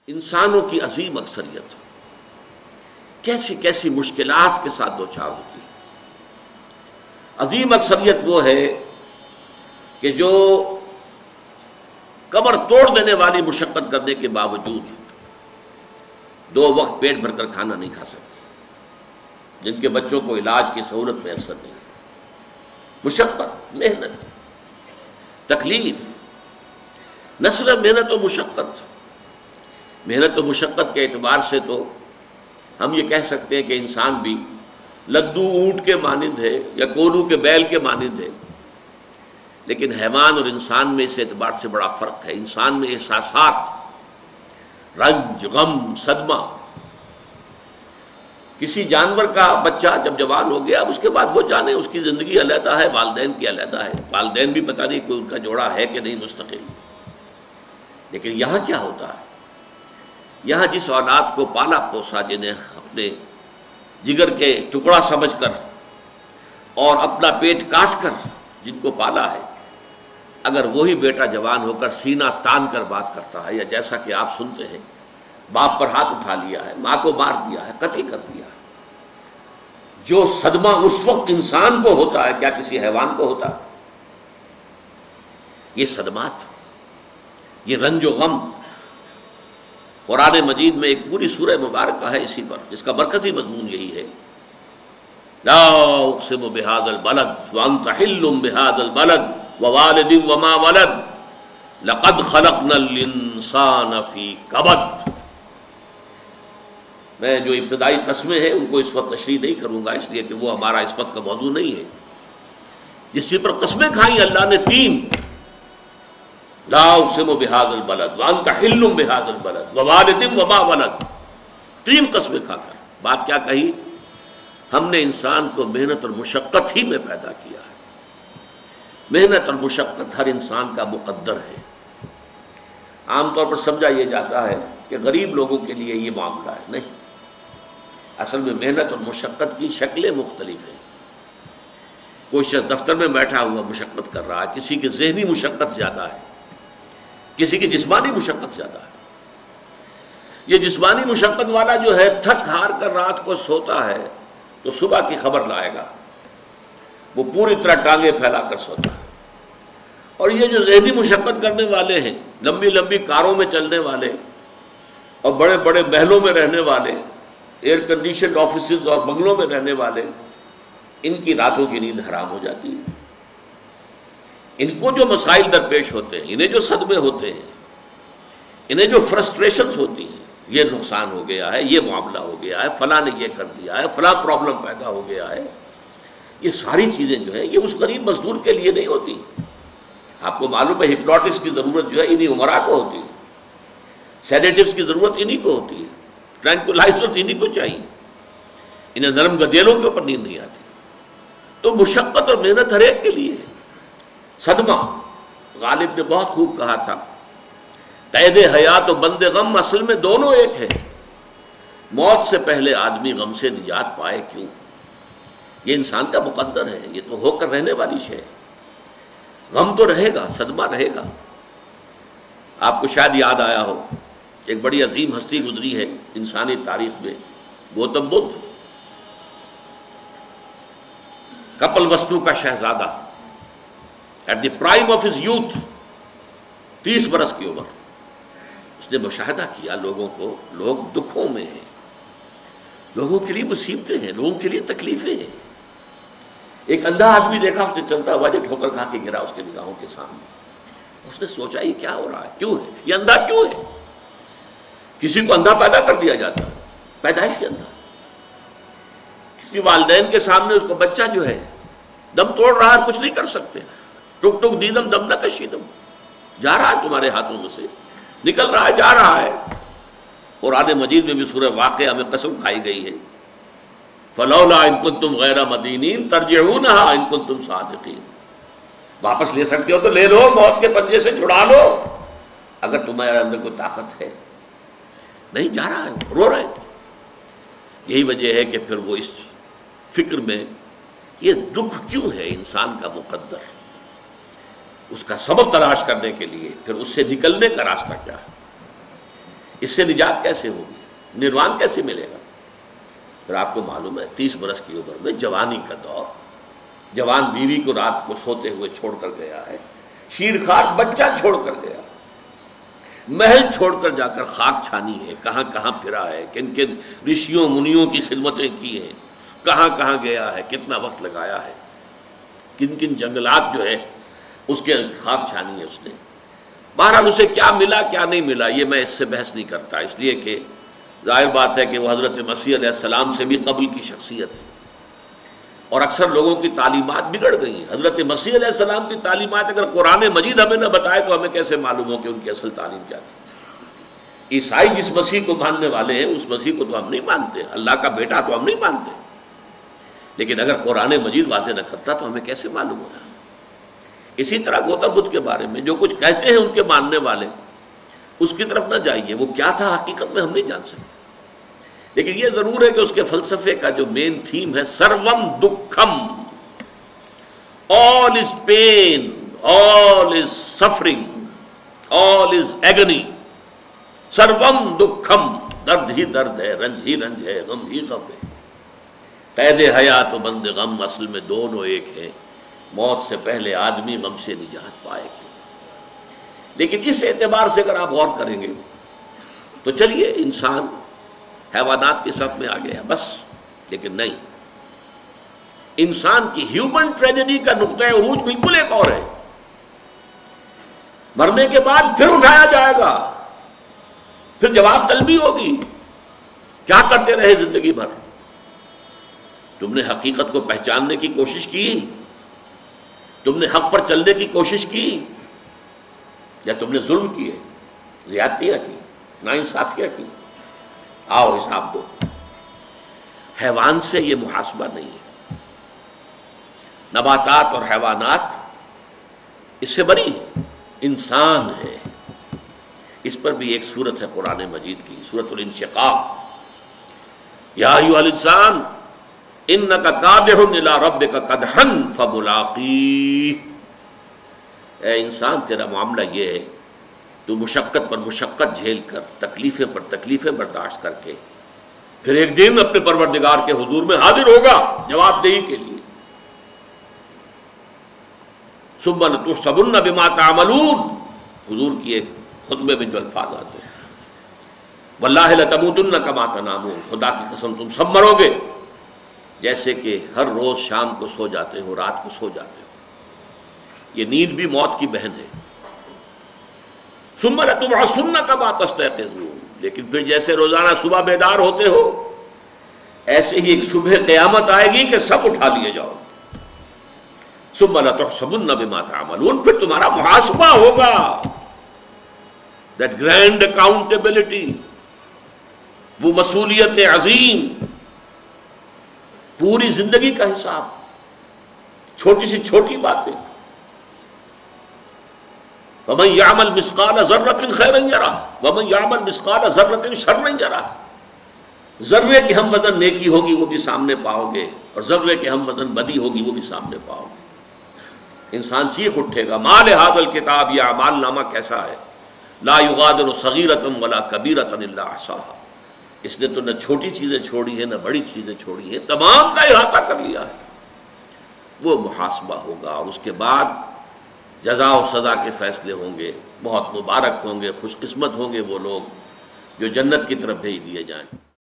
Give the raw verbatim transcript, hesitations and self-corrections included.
انسانوں کی عظیم اکثریت کیسی کیسی مشکلات کے ساتھ دوچار ہوتی ہے۔ عظیم اکثریت وہ ہے کہ جو کمر توڑ دینے والی مشقت کرنے کے باوجود دو وقت پیٹ بھر کر کھانا نہیں کھا سکتے، جن کے بچوں کو علاج کی سہولت میسر نہیں، مشقت، محنت، تکلیف، نہ صرف محنت و مشقت، محنت و مشقت کے اعتبار سے تو ہم یہ کہہ سکتے ہیں کہ انسان بھی لدو اونٹ کے مانند ہے یا کولو کے بیل کے مانند ہے، لیکن حیوان اور انسان میں اس اعتبار سے بڑا فرق ہے۔ انسان میں احساسات، رنج، غم، صدمہ، کسی جانور کا بچہ جب جوان ہو گیا اب اس کے بعد وہ جانے اس کی زندگی علیحدہ ہے، والدین کی علیحدہ ہے، والدین بھی پتہ نہیں کوئی ان کا جوڑا ہے کہ نہیں مستقل۔ لیکن یہاں کیا ہوتا ہے؟ یہاں جس اولاد کو پالا پوسا، جنہیں اپنے جگر کے ٹکڑا سمجھ کر اور اپنا پیٹ کاٹ کر جن کو پالا ہے، اگر وہی بیٹا جوان ہو کر سینہ تان کر بات کرتا ہے، یا جیسا کہ آپ سنتے ہیں باپ پر ہاتھ اٹھا لیا ہے، ماں کو مار دیا ہے، قتل کر دیا ہے، جو صدمہ اس وقت انسان کو ہوتا ہے کیا کسی حیوان کو ہوتا ہے؟ یہ صدمات، یہ رنج و غم، قرآن مجید میں ایک پوری سورہ مبارکہ ہے اسی پر، جس کا مرکزی مضمون یہی ہے، لا اقسم بہذا البلد وانت حل بہذا البلد ووالد وما ولد لقد خلقنا الانسان فی کبد۔ میں جو ابتدائی قسمیں ہیں ان کو اس وقت تشریح نہیں کروں گا، اس لیے کہ وہ ہمارا اس وقت کا موضوع نہیں ہے۔ جس چیز پر قسمیں کھائیں اللہ نے تین، لا اقسم بہذا البلد وانت حل بہذا البلد ووالد وما ولد، تین قسمیں کھا کر بات کیا کہی؟ ہم نے انسان کو محنت اور مشقت ہی میں پیدا کیا ہے۔ محنت اور مشقت ہر انسان کا مقدر ہے۔ عام طور پر سمجھا یہ جاتا ہے کہ غریب لوگوں کے لیے یہ معاملہ ہے، نہیں، اصل میں محنت اور مشقت کی شکلیں مختلف ہیں۔ کوئی شخص دفتر میں بیٹھا ہوا مشقت کر رہا ہے، کسی کی ذہنی مشقت زیادہ ہے، کسی کی جسمانی مشقت زیادہ ہے۔ یہ جسمانی مشقت والا جو ہے تھک ہار کر رات کو سوتا ہے تو صبح کی خبر لائے گا، وہ پوری طرح ٹانگیں پھیلا کر سوتا ہے۔ اور یہ جو ذہنی مشقت کرنے والے ہیں، لمبی لمبی کاروں میں چلنے والے اور بڑے بڑے محلوں میں رہنے والے، ایئر کنڈیشنڈ آفیسز اور بنگلوں میں رہنے والے، ان کی راتوں کی نیند حرام ہو جاتی ہے۔ ان کو جو مسائل درپیش ہوتے ہیں، انہیں جو صدمے ہوتے ہیں، انہیں جو فرسٹریشنز ہوتی ہیں، یہ نقصان ہو گیا ہے، یہ معاملہ ہو گیا ہے، فلاں نے یہ کر دیا ہے، فلاں پرابلم پیدا ہو گیا ہے، یہ ساری چیزیں جو ہیں یہ اس غریب مزدور کے لیے نہیں ہوتی۔ آپ کو معلوم ہے ہپنوٹکس کی ضرورت جو ہے انہی عمرا کو ہوتی ہے، سیڈیٹیوز کی ضرورت انہی کو ہوتی ہے، ٹرینکولائزرز انہی کو چاہیے، انہیں نرم گدیلوں کے اوپر نیند نہیں آتی۔ تو مشقت اور محنت ہر ایک کے لیے ہے۔ صدمہ، غالب نے بہت خوب کہا تھا، قید حیات و بند غم اصل میں دونوں ایک ہے۔ موت سے پہلے آدمی غم سے نجات پائے کیوں؟ یہ انسان کا مقدر ہے، یہ تو ہو کر رہنے والی شے ہے۔ غم تو رہے گا، صدمہ رہے گا۔ آپ کو شاید یاد آیا ہو، ایک بڑی عظیم ہستی گزری ہے انسانی تاریخ میں، گوتم بدھ، کپل وستو کا شہزادہ، at the prime of his youth, تیس برس کی عمر، اس نے مشاہدہ کیا لوگوں کو، لوگ دکھوں میں ہیں، لوگوں کے لیے مصیبتیں ہیں، لوگوں کے لیے تکلیفیں ہیں۔ ایک اندھا آدمی دیکھا اس نے چلتا ہوا جو ٹھوکر کھا کے گرا اس کے نگاہوں کے سامنے، اس نے سوچا یہ کیا ہو رہا ہے، کیوں ہے یہ اندھا کیوں ہے؟ کسی کو اندھا پیدا کر دیا جاتا ہے، پیدائشی اندھا۔ کسی والدین کے سامنے اس کو بچہ جو ہے دم توڑ رہا ہے، کچھ نہیں کر سکتے، ٹک ٹک دیدم دم نہ کشیدم، جا رہا ہے تمہارے ہاتھوں میں سے، نکل رہا ہے، جا رہا ہے۔ قرآن مجید میں بھی سورہ واقعہ میں قسم کھائی گئی ہے، فلولا ان کنتم غیر مدینین ترجعونہا ان کنتم صادقین، واپس لے سکتے ہو تو لے لو، موت کے پنجے سے چھڑا لو اگر تمہارے اندر کوئی طاقت ہے۔ نہیں، جا رہا ہے، رو رہے ہیں۔ یہی وجہ ہے کہ پھر وہ اس فکر میں، یہ دکھ کیوں ہے انسان کا مقدر، اس کا سبب تلاش کرنے کے لیے پھر اس سے نکلنے کا راستہ کیا ہے۔ اس سے نجات کیسے ہوگی؟ نروان کیسے ملے گا؟ پھر آپ کو معلوم ہے تیس برس کی عمر میں جوانی کا دور، جوان بیوی کو رات کو سوتے ہوئے چھوڑ کر گیا ہے، شیرخوار بچہ چھوڑ کر گیا، محل چھوڑ کر جا کر خاک چھانی ہے، کہاں کہاں پھرا ہے، کن کن رشیوں منیوں کی خدمتیں کی ہیں، کہاں کہاں گیا ہے، کتنا وقت لگایا ہے، کن کن جنگلات جو ہے اس کے خاک چھانی ہے اس نے۔ بہرحال اسے کیا ملا کیا نہیں ملا یہ میں اس سے بحث نہیں کرتا، اس لیے کہ ظاہر بات ہے کہ وہ حضرت مسیح علیہ السلام سے بھی قبل کی شخصیت ہے، اور اکثر لوگوں کی تعلیمات بگڑ گئی ہیں۔ حضرت مسیح علیہ السلام کی تعلیمات اگر قرآن مجید ہمیں نہ بتائے تو ہمیں کیسے معلوم ہو کہ ان کی اصل تعلیم کیا تھی؟ عیسائی جس مسیح کو ماننے والے ہیں اس مسیح کو تو ہم نہیں مانتے، اللہ کا بیٹا تو ہم نہیں مانتے، لیکن اگر قرآن مجید واضح نہ کرتا تو ہمیں کیسے معلوم ہوگا؟ اسی طرح گوتم بدھ کے بارے میں جو کچھ کہتے ہیں ان کے ماننے والے، اس کی طرف نہ جائیے، وہ کیا تھا حقیقت میں ہم نہیں جان سکتے، لیکن یہ ضرور ہے کہ اس کے فلسفے کا جو مین تھیم ہے سروم دکھم، all is pain, all is suffering, all is agony، سروم دکھم، درد ہی درد ہے، رنج ہی رنج ہے، غم ہی غم ہے، قید حیات و بند غم اصل میں دونوں ایک ہیں، موت سے پہلے آدمی غم سے نجات پائے گا۔ لیکن اس اعتبار سے اگر آپ غور کریں گے تو چلیے انسان حیوانات کی صف میں آ گیا بس، لیکن نہیں، انسان کی ہیومن ٹریجڈی کا نقطہ عروج بالکل ایک اور ہے۔ مرنے کے بعد پھر اٹھایا جائے گا، پھر جواب طلبی ہوگی، کیا کرتے رہے زندگی بھر؟ تم نے حقیقت کو پہچاننے کی کوشش کی، تم نے حق پر چلنے کی کوشش کی، یا تم نے ظلم کیے، زیادتیاں کی، ناانصافیاں کی؟ آؤ حساب دو۔ حیوان سے یہ محاسبہ نہیں ہے، نباتات اور حیوانات اس سے بری ہے، انسان ہے۔ اس پر بھی ایک سورت ہے قرآن مجید کی، سورۃ الانشقاق، یا ایھا الانسان انک کادح الی ربک کدحا فملاقیہ، اے انسان تیرا معاملہ یہ ہے تو مشقت پر مشقت جھیل کر، تکلیفیں پر تکلیفیں برداشت کر کے پھر ایک دن اپنے پروردگار کے حضور میں حاضر ہوگا جواب دہی کے لیے۔ ثم لتحسبن بما تعملون، حضور کی ایک خطبے میں جو الفاظ آتے ہیں، واللہ لتموتن کما تنامون، خدا کی قسم تم سب مرو گے جیسے کہ ہر روز شام کو سو جاتے ہو، رات کو سو جاتے ہو، یہ نیند بھی موت کی بہن ہے۔ ثم لتبعثن کما تستيقظون، لیکن پھر جیسے روزانہ صبح بیدار ہوتے ہو ایسے ہی ایک صبح قیامت آئے گی کہ سب اٹھا لیے جاؤ۔ ثم لتحسبن بما تعملون، پھر تمہارا محاسبہ ہوگا، that grand accountability، وہ مسئولیت عظیم، پوری زندگی کا حساب، چھوٹی سی چھوٹی باتیں۔ وَمَنْ يَعْمَلْ مِثْقَالَ ذَرَّةٍ خَيْرًا يَرَهُ وَمَنْ يَعْمَلْ مِثْقَالَ ذَرَّةٍ شَرًّا يَرَهُ، ذرے کی ہم وزن نیکی ہوگی وہ بھی سامنے پاؤ گے، اور ذرے کی ہم وزن بدی ہوگی وہ بھی سامنے پاؤ گے۔ انسان چیخ اٹھے گا، مَا لِهَٰذَا الْكِتَابِ، یہ اعمال نامہ کیسا ہے، لَا يُغَادِرُ صَغِيرَةً وَلَا كَبِيرَةً إِلَّا أَحْصَاهَا، اس نے تو نہ چھوٹی چیزیں چھوڑی ہیں نہ بڑی چیزیں چھوڑی ہیں، تمام کا احاطہ کر لیا ہے۔ وہ محاسبہ ہوگا، اور اس کے بعد جزا و سزا کے فیصلے ہوں گے، بہت مبارک ہوں گے، خوش قسمت ہوں گے وہ لوگ جو جنت کی طرف بھیج دیے جائیں۔